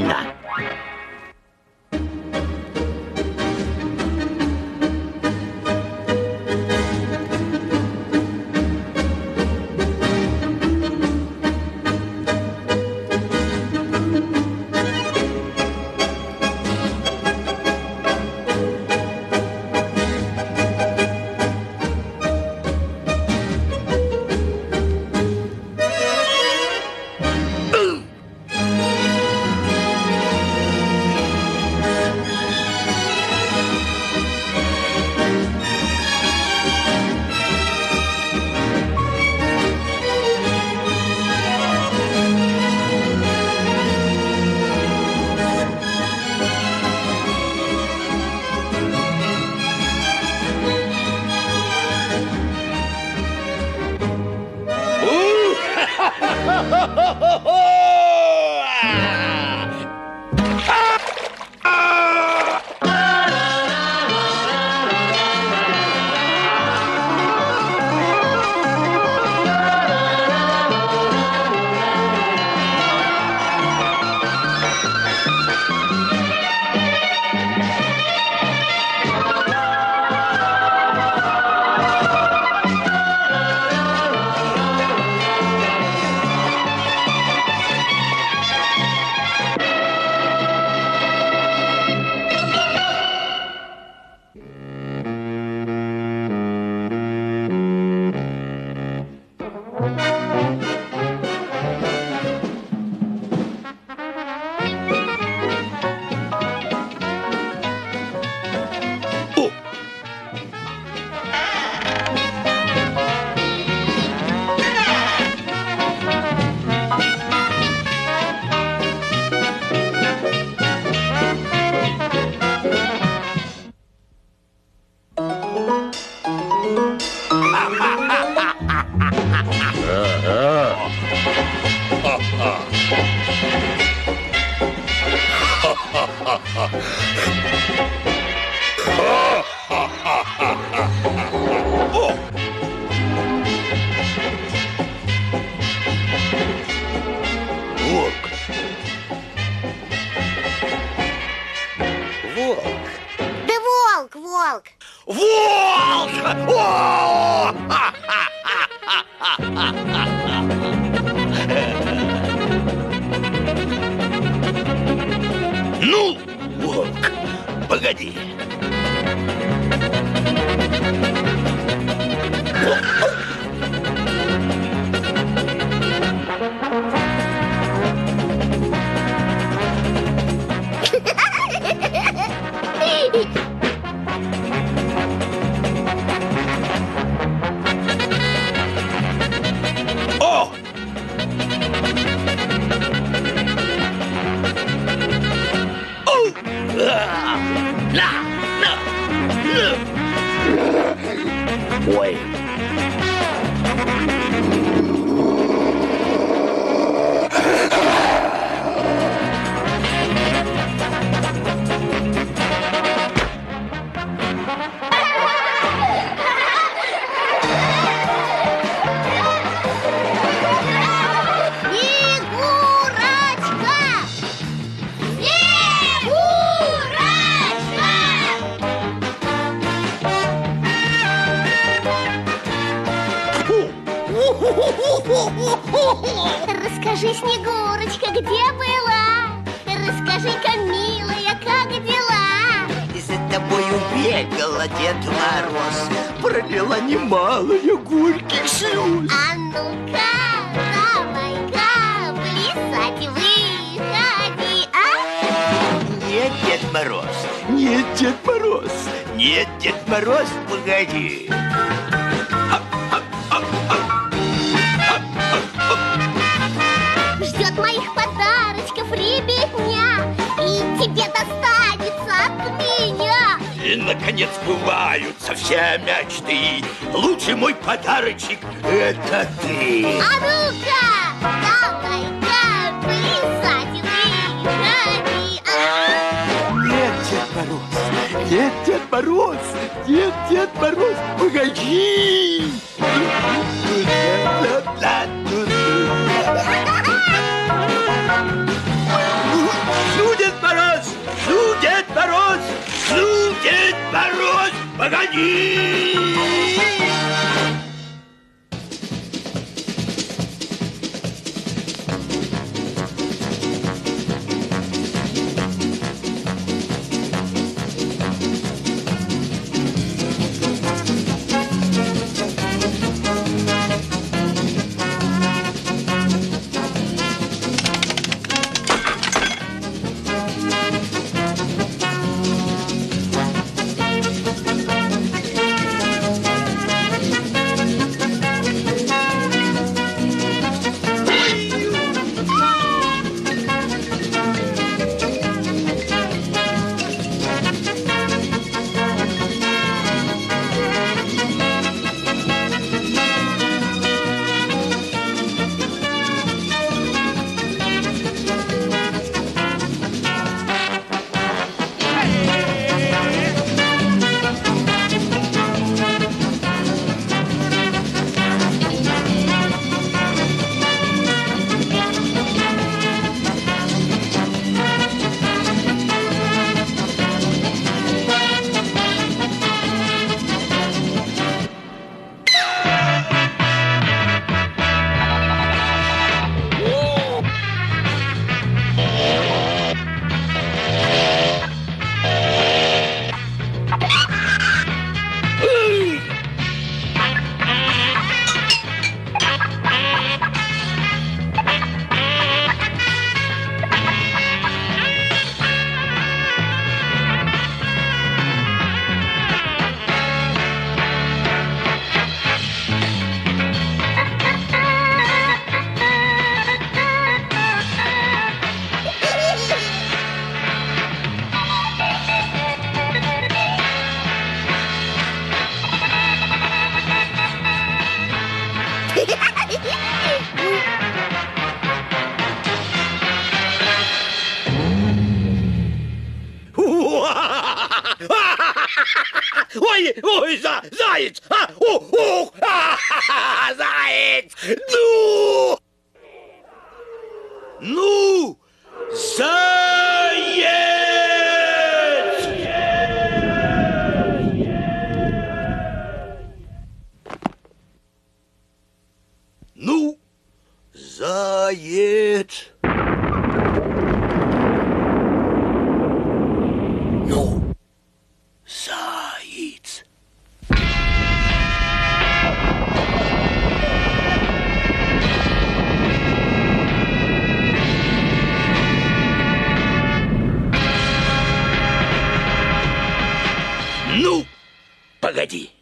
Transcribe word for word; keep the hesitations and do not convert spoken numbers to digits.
На. Ну, волк, погоди. О! О! А! На! На! На! Ой! Расскажи, Снегурочка, где была? Расскажи-ка, милая, как дела? За тобою бегала, Дед Мороз, пролила немалые горьких слез. А ну-ка, давай-ка, плясать выходи, а? Нет, Дед Мороз, нет, Дед Мороз, нет, Дед Мороз, погоди. Ждет моих подарочков ребятня, и тебе достанется от меня. И, наконец, сбываются все мечты. Лучший мой подарочек — это ты. А ну-ка, давай-ка, плясать выходи, а? Нет, Дед Мороз, нет, Дед Мороз, нет, Дед Мороз, погоди. Погоди! Ой, ой, за, заяц! А, ух, ух, а, заяц! Ну! Ну, заяц! Ну, заяц! Ну, заяц! Ну, погоди.